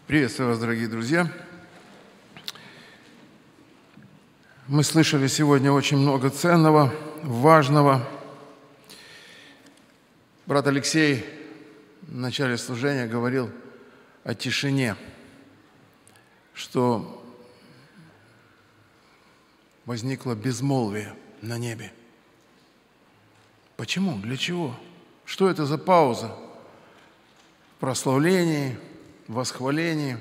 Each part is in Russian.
Приветствую вас, дорогие друзья. Мы слышали сегодня очень много ценного, важного. Брат Алексей в начале служения говорил о тишине, что возникло безмолвие на небе. Почему? Для чего? Что это за пауза в прославлении, в восхвалении?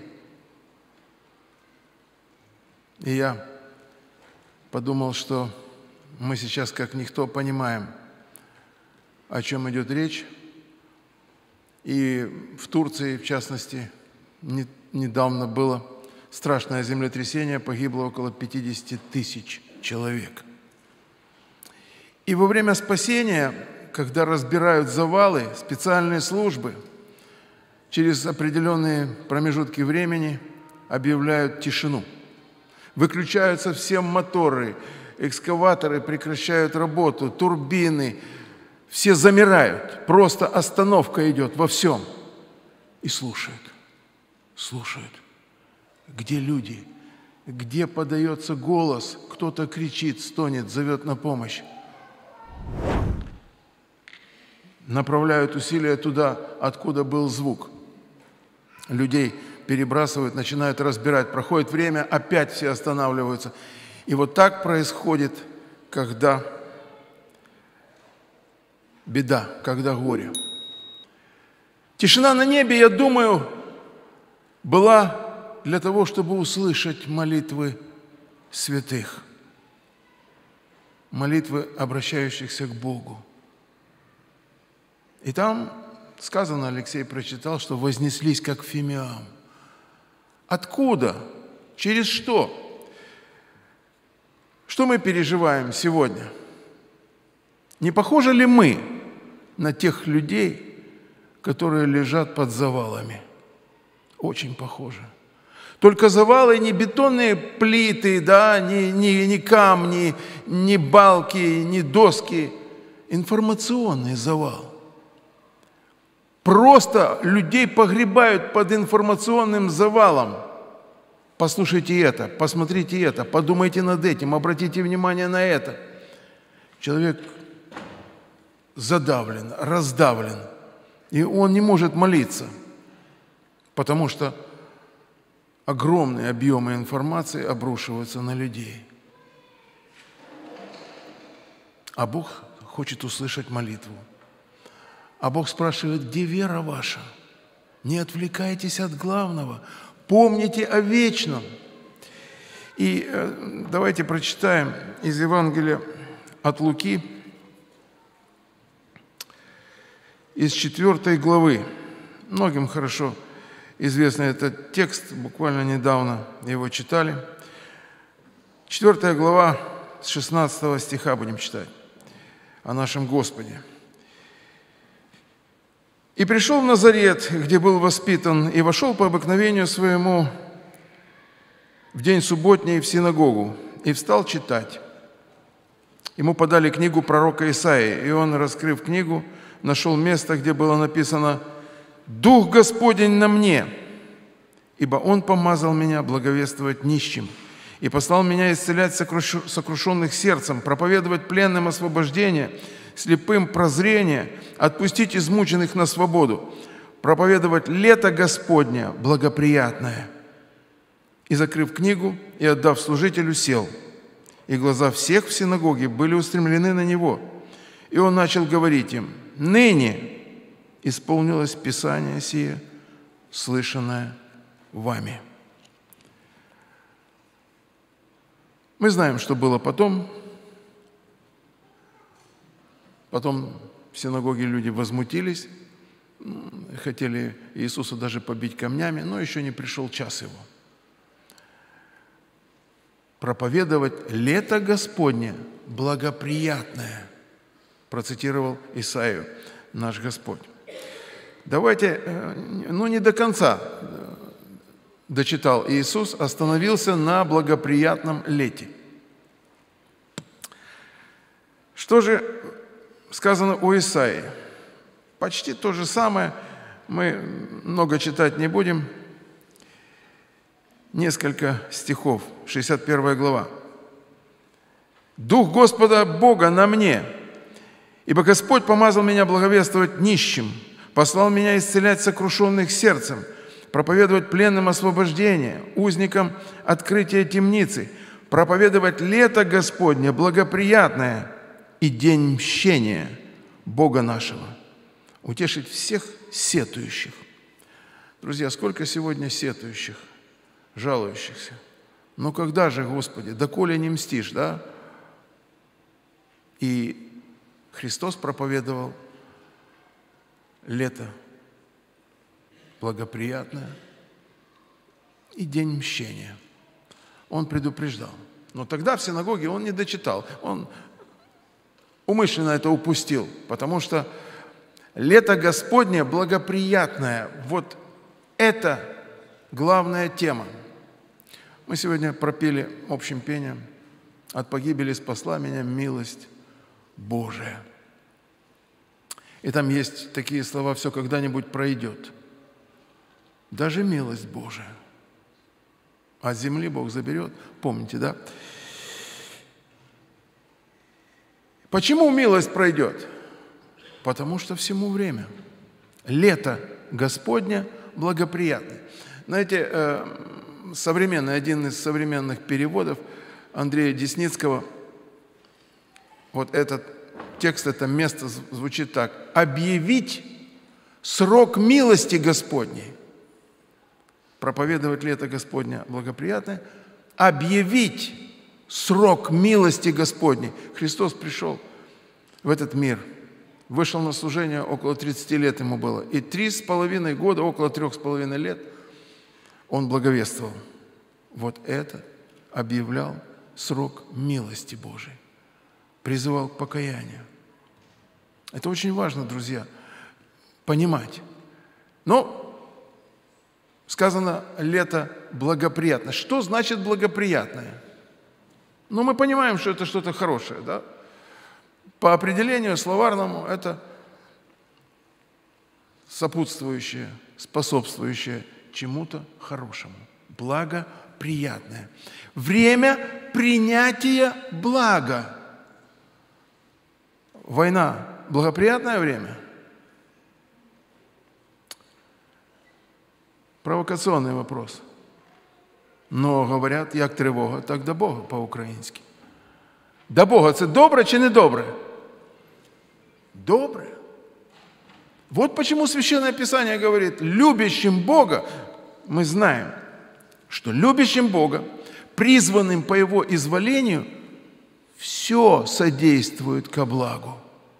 И я подумал, что мы сейчас как никто понимаем, о чем идет речь. И в Турции, в частности, недавно было страшное землетрясение, погибло около 50 тысяч человек. И во время спасения, когда разбирают завалы, специальные службы через определенные промежутки времени объявляют тишину. Выключаются все моторы, экскаваторы прекращают работу, турбины, все замирают. Просто остановка идет во всем. И слушают. Где люди? Где подается голос? Кто-то кричит, стонет, зовет на помощь. Направляют усилия туда, откуда был звук. Людей перебрасывают, начинают разбирать. Проходит время, опять все останавливаются. И вот так происходит, когда беда, когда горе. Тишина на небе, я думаю, была для того, чтобы услышать молитвы святых, молитвы обращающихся к Богу. И там сказано, Алексей прочитал, что вознеслись, как фимиам. Откуда? Через что? Что мы переживаем сегодня? Не похожи ли мы на тех людей, которые лежат под завалами? Очень похожи. Только завалы не бетонные плиты, да, не камни, не балки, не доски. Информационный завал. Просто людей погребают под информационным завалом. Послушайте это, посмотрите это, подумайте над этим, обратите внимание на это. Человек задавлен, раздавлен, и он не может молиться, потому что огромные объемы информации обрушиваются на людей. А Бог хочет услышать молитву. А Бог спрашивает, где вера ваша? Не отвлекайтесь от главного. Помните о вечном. И давайте прочитаем из Евангелия от Луки, из 4 главы. Многим хорошо известный этот текст, буквально недавно его читали. 4 глава, с 16 стиха будем читать о нашем Господе. «И пришел в Назарет, где был воспитан, и вошел по обыкновению своему в день субботний в синагогу, и встал читать. Ему подали книгу пророка Исаии, и он, раскрыв книгу, нашел место, где было написано: «Дух Господень на мне, ибо Он помазал меня благовествовать нищим, и послал меня исцелять сокрушенных сердцем, проповедовать пленным освобождение, слепым прозрение, отпустить измученных на свободу, проповедовать лето Господня благоприятное». И, закрыв книгу и отдав служителю, сел. И глаза всех в синагоге были устремлены на него. И он начал говорить им: «Ныне исполнилось Писание сие, слышанное вами». Мы знаем, что было потом. Потом в синагоге люди возмутились, хотели Иисуса даже побить камнями, но еще не пришел час его. Проповедовать лето Господне благоприятное, процитировал Исаию наш Господь. Давайте, не до конца дочитал Иисус, остановился на благоприятном лете. Что же сказано у Исаии? Почти то же самое, мы много читать не будем. несколько стихов, 61 глава. «Дух Господа Бога на мне, ибо Господь помазал меня благовествовать нищим, послал меня исцелять сокрушенных сердцем, проповедовать пленным освобождение, узникам открытие темницы, проповедовать лето Господне благоприятное и день мщения Бога нашего, утешить всех сетующих». Друзья, сколько сегодня сетующих, жалующихся. Ну когда же, Господи, доколе не мстишь, да? И Христос проповедовал лето благоприятное и день мщения. Он предупреждал. Но тогда в синагоге он не дочитал. Он умышленно это упустил, потому что лето Господне благоприятное. Вот это главная тема. Мы сегодня пропели общим пением: «От погибели спасла меня милость Божия». И там есть такие слова: «Все когда-нибудь пройдет». Даже милость Божия. А с земли Бог заберет. Помните, да? Почему милость пройдет? Потому что всему время. Лето Господне благоприятное. Знаете, один из современных переводов Андрея Десницкого, вот этот текст, это место звучит так: «Объявить срок милости Господней». Проповедовать лето Господне благоприятное, объявить срок милости Господней. Христос пришел в этот мир, вышел на служение, около 30 лет ему было, и 3,5 года, около 3,5 лет он благовествовал. Вот это объявлял срок милости Божией, призывал к покаянию. Это очень важно, друзья, понимать. Но сказано лето благоприятное. Что значит благоприятное? Ну, мы понимаем, что это что-то хорошее, да? По определению словарному это сопутствующее, способствующее чему-то хорошему. Благоприятное. Время принятия блага. Война – благоприятное время? Провокационный вопрос. Но говорять, як тривога, так до Бога по-українськи. До Бога – це добре чи не добре? Добре. Вот почему Священное Писание говорит: любящим Бога, мы знаем, что любящим Бога, призванным по Его изволению, все содействует ко благу.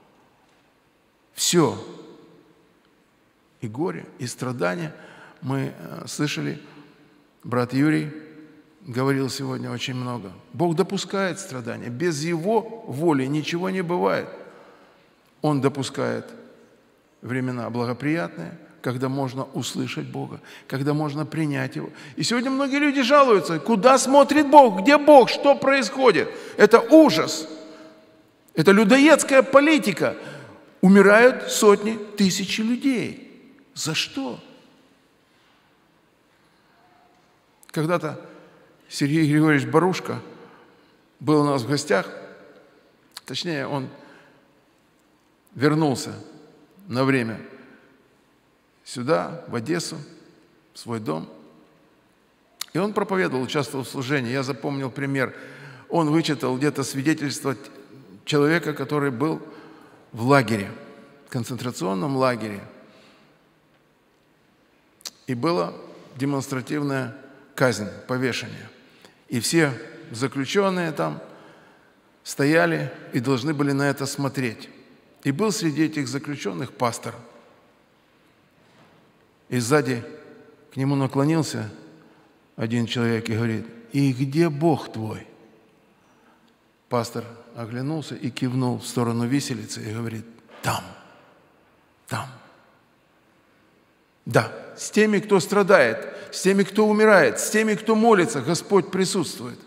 Все. И горе, и страдания. Мы слышали, брат Юрий говорил сегодня очень много. Бог допускает страдания. Без Его воли ничего не бывает. Он допускает времена благоприятные, когда можно услышать Бога, когда можно принять Его. И сегодня многие люди жалуются: куда смотрит Бог, где Бог, что происходит? Это ужас. Это людоедская политика. Умирают сотни, тысячи людей. За что? Когда-то Сергей Григорьевич Барушка был у нас в гостях, точнее, он вернулся на время сюда, в Одессу, в свой дом. И он проповедовал, участвовал в служении. Я запомнил пример. Он вычитал где-то свидетельство человека, который был в лагере, в концентрационном лагере. И была демонстративная казнь, повешение. И все заключенные там стояли и должны были на это смотреть. И был среди этих заключенных пастор. И сзади к нему наклонился один человек и говорит: «И где Бог твой?» Пастор оглянулся и кивнул в сторону виселицы и говорит: «Там, там». Да, с теми, кто страдает, с теми, кто умирает, с теми, кто молится, Господь присутствует.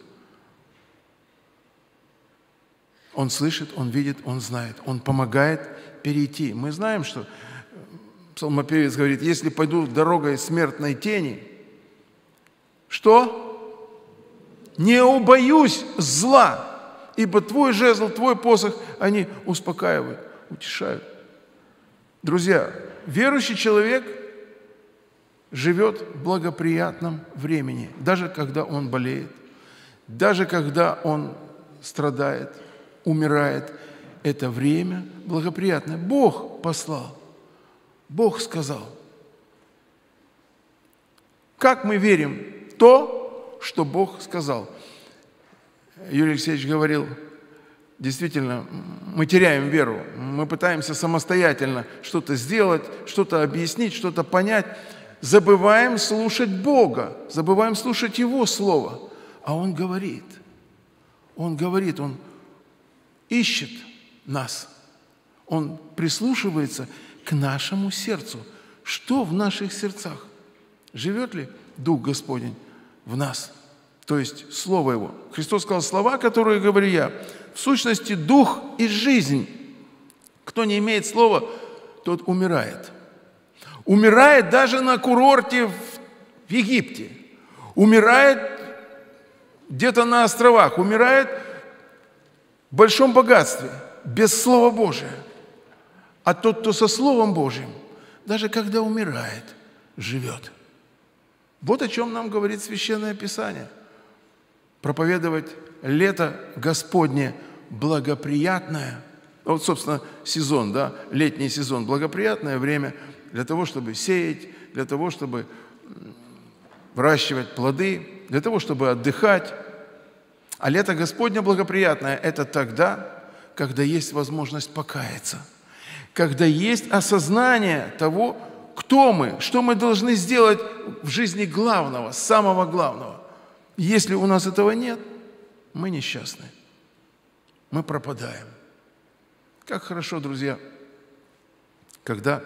Он слышит, Он видит, Он знает, Он помогает перейти. Мы знаем, что псалмопевец говорит: «Если пойду дорогой смертной тени, Что? Не убоюсь зла, ибо твой жезл, твой посох, они успокаивают, утешают. Друзья, верующий человек живет в благоприятном времени, даже когда он болеет, даже когда он страдает, умирает. Это время благоприятное. Бог послал, Бог сказал. Как мы верим в то, что Бог сказал? Юрий Алексеевич говорил, действительно, мы теряем веру, мы пытаемся самостоятельно что-то сделать, что-то объяснить, что-то понять. Забываем слушать Бога, забываем слушать Его Слово. А Он говорит, Он ищет нас, Он прислушивается к нашему сердцу. Что в наших сердцах? Живет ли Дух Господень в нас? То есть Слово Его. Христос сказал, слова, которые говорю я, в сущности Дух и жизнь. Кто не имеет Слова, тот умирает. Умирает даже на курорте в Египте. Умирает где-то на островах. Умирает в большом богатстве, без Слова Божия. А тот, кто со Словом Божьим, даже когда умирает, живет. Вот о чем нам говорит Священное Писание. Проповедовать лето Господне благоприятное. Вот, собственно, сезон, да, летний сезон, благоприятное время для того, чтобы сеять, для того, чтобы выращивать плоды, для того, чтобы отдыхать. А лето Господне благоприятное – это тогда, когда есть возможность покаяться, когда есть осознание того, кто мы, что мы должны сделать в жизни главного, самого главного. Если у нас этого нет, мы несчастны, мы пропадаем. Как хорошо, друзья, когда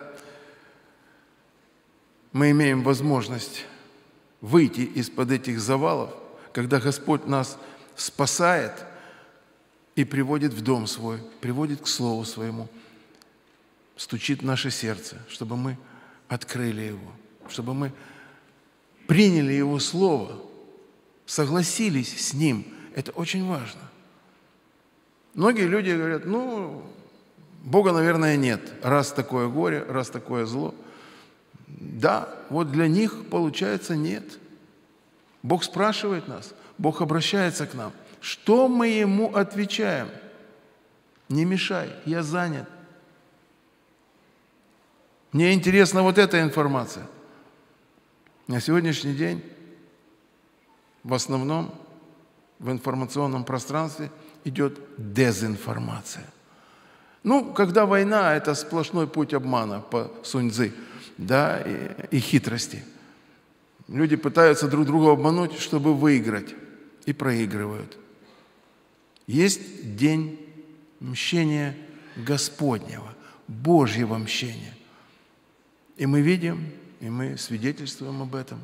мы имеем возможность выйти из-под этих завалов, когда Господь нас спасает и приводит в дом свой, приводит к Слову Своему, стучит в наше сердце, чтобы мы открыли его, чтобы мы приняли Его Слово, согласились с Ним. Это очень важно. Многие люди говорят, Бога, наверное, нет, раз такое горе, раз такое зло. Да, вот для них, получается, нет. Бог спрашивает нас, Бог обращается к нам. Что мы Ему отвечаем? Не мешай, я занят. Мне интересна вот эта информация. На сегодняшний день в основном в информационном пространстве идет дезинформация. Когда война – это сплошной путь обмана по Сунь-Цзы, да, и хитрости. Люди пытаются друг друга обмануть, чтобы выиграть, и проигрывают. Есть день мщения Господнего, Божьего мщения. И мы видим, и мы свидетельствуем об этом.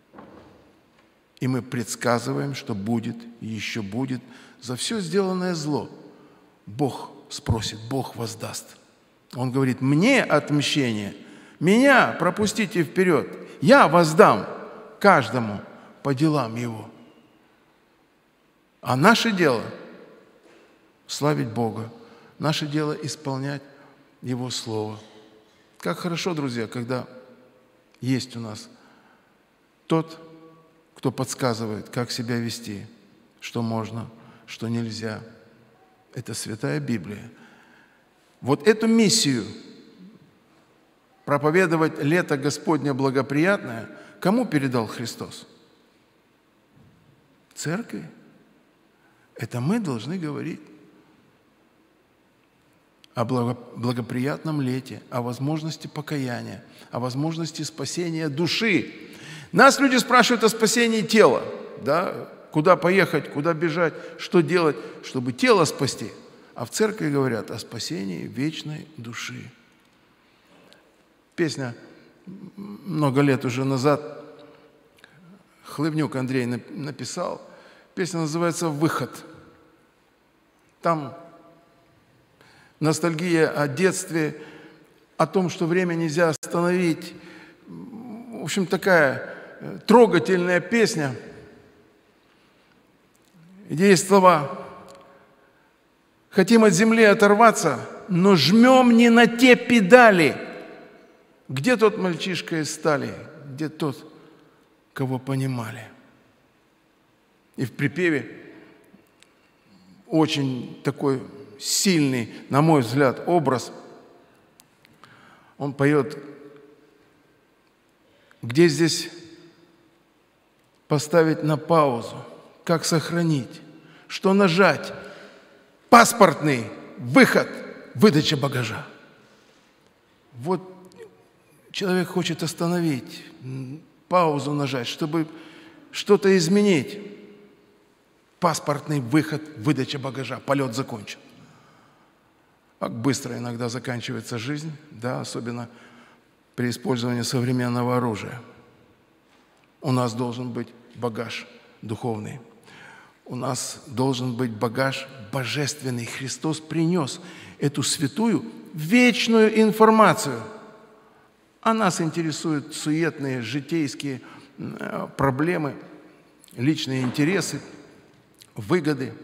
И мы предсказываем, что будет, и еще будет. За все сделанное зло Бог спросит, Бог воздаст. Он говорит, мне отмщение, меня пропустите вперед, я воздам каждому по делам его. А наше дело – славить Бога, наше дело – исполнять Его Слово. Как хорошо, друзья, когда есть у нас тот, кто подсказывает, как себя вести, что можно, что нельзя. Это Святая Библия. Вот эту миссию проповедовать лето Господне благоприятное кому передал Христос? Церкви. Это мы должны говорить о благоприятном лете, о возможности покаяния, о возможности спасения души. Нас люди спрашивают о спасении тела, да? Куда поехать, куда бежать, что делать, чтобы тело спасти. А в церкви говорят о спасении вечной души. Песня много лет уже назад Хлывнюк Андрей написал. Песня называется «Выход». Там ностальгия о детстве, о том, что время нельзя остановить. В общем, такая трогательная песня. где есть слова: «Хотим от земли оторваться, но жмем не на те педали». Где тот мальчишка из стали? Где тот, кого понимали? И в припеве очень такой сильный, на мой взгляд, образ. Он поет: где здесь поставить на паузу, как сохранить, что нажать, паспортный, выход, выдача багажа. Вот человек хочет остановить, паузу нажать, чтобы что-то изменить. Паспортный, выход, выдача багажа, полет закончен. Как быстро иногда заканчивается жизнь, да, особенно при использовании современного оружия. У нас должен быть багаж духовный. У нас должен быть багаж божественный. Христос принес эту святую, вечную информацию. А нас интересуют суетные, житейские проблемы, личные интересы, выгоды.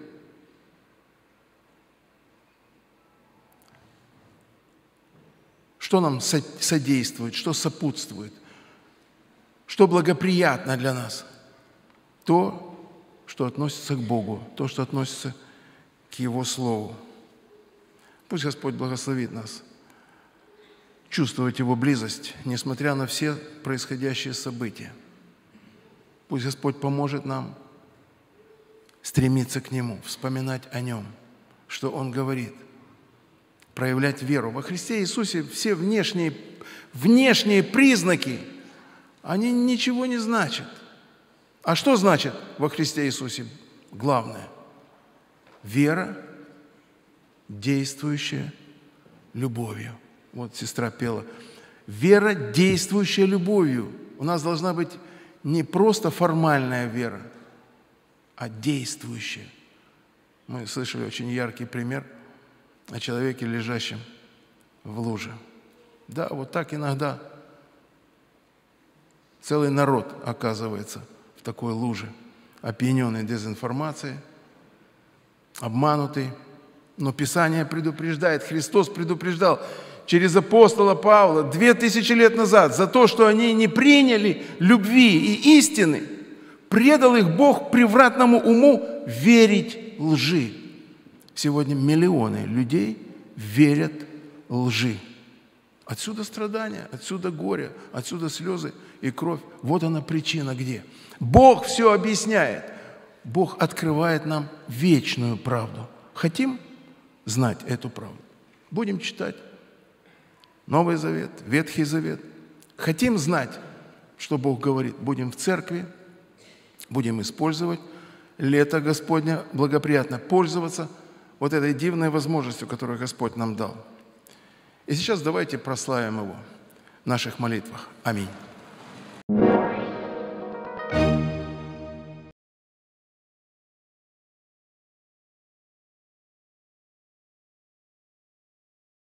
Что нам содействует, что сопутствует, что благоприятно для нас? То, что относится к Богу, то, что относится к Его Слову. Пусть Господь благословит нас чувствовать Его близость, несмотря на все происходящие события. Пусть Господь поможет нам стремиться к Нему, вспоминать о Нем, что Он говорит, проявлять веру. Во Христе Иисусе все внешние признаки, они ничего не значат. А что значит во Христе Иисусе главное? Вера, действующая любовью. Вот сестра пела. Вера, действующая любовью. У нас должна быть не просто формальная вера, а действующая. Мы слышали очень яркий пример о человеке, лежащем в луже. Да, вот так иногда целый народ оказывается в такой луже, опьяненный дезинформацией, обманутый. Но Писание предупреждает, Христос предупреждал через апостола Павла 2000 лет назад за то, что они не приняли любви и истины, предал их Бог превратному уму верить лжи. Сегодня миллионы людей верят лжи. Отсюда страдания, отсюда горе, отсюда слезы и кровь. Вот она причина где. Бог все объясняет. Бог открывает нам вечную правду. Хотим знать эту правду? Будем читать Новый Завет, Ветхий Завет. Хотим знать, что Бог говорит? Будем в церкви, будем использовать лето Господня, благоприятно пользоваться вот этой дивной возможностью, которую Господь нам дал. И сейчас давайте прославим Его в наших молитвах. Аминь.